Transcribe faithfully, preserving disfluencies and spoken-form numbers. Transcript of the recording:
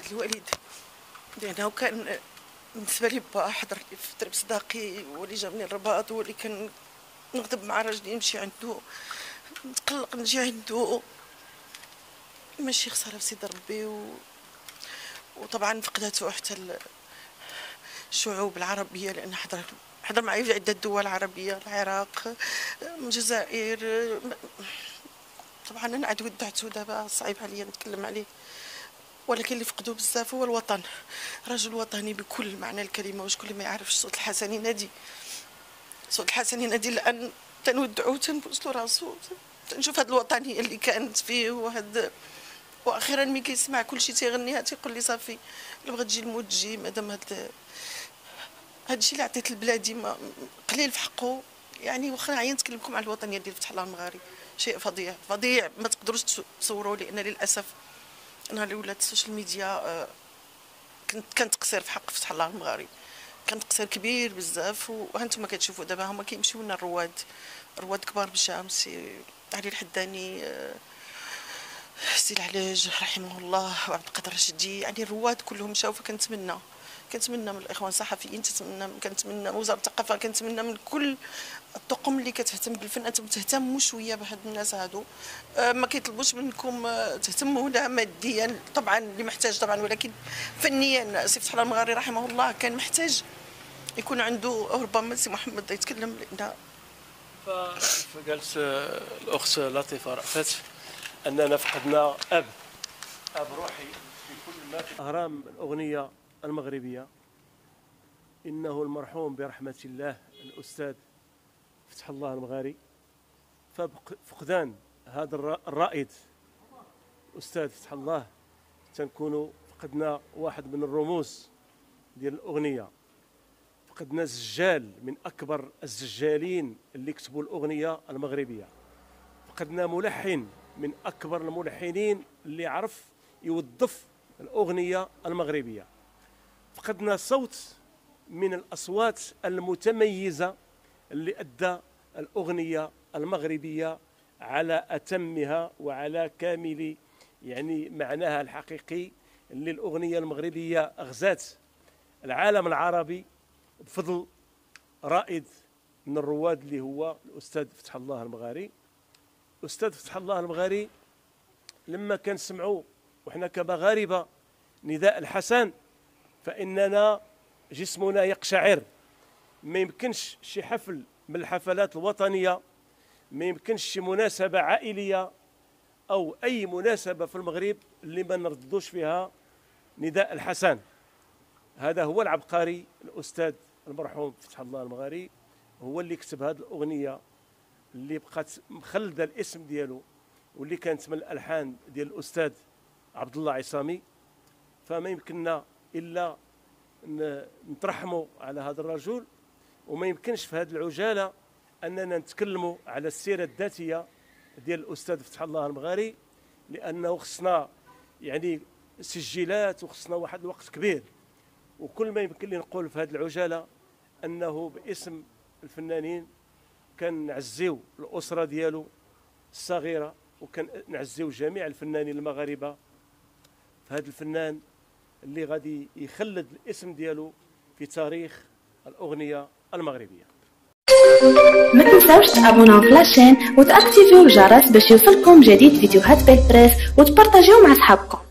الوالد، لأنه كان بالنسبة لي با حضرني في درب صداقي، هو اللي جابني الرباط، هو اللي كان نغضب مع راجلي نمشي عنده، نتقلق نجي عنده. ماشي خسارة في سيدي ربي. و... وطبعا فقدته حتى الشعوب العربية، لأن حضر حضر معي في عدة دول عربية، العراق، الجزائر. طبعا أنا عاد ودعته دابا، صعيب عليا نتكلم عليه، ولكن اللي فقدوه بزاف هو الوطن. رجل وطني بكل معنى الكلمة، وشكون اللي ما يعرفش صوت الحسن ينادي، صوت الحسن ينادي، لأن تنودعو تنبوسلو راسو، تنشوف هاد الوطنية اللي كانت فيه، وهاد واخيرا ملي كيسمع كلشي تيغنيها تيقول لي صافي الا بغات تجي الموت تجي، مادام هاد هادشي اللي عطيت لبلادي ما قليل في حقه. يعني واخا عيان نتكلم لكم على الوطنيه ديال فتح الله المغاري، شيء فظيع فظيع ما تقدروش تصوروه، لان للاسف نهار اللي ولات السوشيال ميديا كنت كان تقصير في حق فتح الله المغاري، كان تقصير كبير بزاف. وهانتوما كتشوفوا دابا هما كيمشيو لنا الرواد، رواد كبار بالشام، سي علي الحداني، سي العلاج رحمه الله، وعبد القادر الرشدي، يعني الرواد كلهم مشاو. فكنتمنى كنتمنى من الاخوان الصحفيين، تتمنى كنتمنى من وزاره الثقافه، كنتمنى من كل الطقم اللي كتهتم بالفن انتم تهتموا شويه بهاد الناس هادو. ما كيطلبوش منكم تهتموا لا ماديا طبعا اللي محتاج طبعا، ولكن فنيا سي فتح الله المغاري رحمه الله كان محتاج يكون عنده، ربما سي محمد يتكلم لان فقالت الاخت لطيفه رأفت اننا فقدنا اب اب روحي في كل ما في اهرام الاغنيه المغربيه. انه المرحوم برحمه الله الاستاذ فتح الله المغاري. ففقدان هذا الرائد الاستاذ فتح الله تنكون فقدنا واحد من الرموز ديال الاغنيه، فقدنا زجال من اكبر الزجالين اللي كتبوا الاغنيه المغربيه، فقدنا ملحن من اكبر الملحنين اللي عرف يوظف الاغنيه المغربيه، فقدنا صوت من الاصوات المتميزه اللي ادى الاغنيه المغربيه على اتمها وعلى كامل يعني معناها الحقيقي، اللي الاغنيه المغربيه اغزات العالم العربي بفضل رائد من الرواد اللي هو الاستاذ فتح الله المغاري. الاستاذ فتح الله المغاري لما كنسمعوا وحنا كمغاربه نداء الحسن فاننا جسمنا يقشعر. ما يمكنش شي حفل من الحفلات الوطنيه، ما يمكنش شي مناسبه عائليه او اي مناسبه في المغرب اللي ما نردوش فيها نداء الحسن. هذا هو العبقري الاستاذ المرحوم فتح الله المغاري، هو اللي كتب هذه الاغنيه اللي بقات مخلده الاسم ديالو، واللي كانت من الالحان ديال الاستاذ عبد الله عصامي. فما يمكننا الا نترحموا على هذا الرجل، وما يمكنش في هذه العجاله اننا نتكلموا على السيره الذاتيه ديال الاستاذ فتح الله المغاري، لانه خصنا يعني سجلات وخصنا واحد الوقت كبير. وكل ما يمكن لي نقول في هذه العجاله انه باسم الفنانين كنعزيو الاسره ديالو الصغيره، وكنعزيو جميع الفنانين المغاربه في هذا الفنان اللي غادي يخلد الاسم ديالو في تاريخ الاغنيه المغربيه. ما تنساوش تابوناو في لاشين وتاكتيفيو الجرس باش يوصلكم جديد فيديوهات بالبريس، وتبارطاجيو مع صحابكم.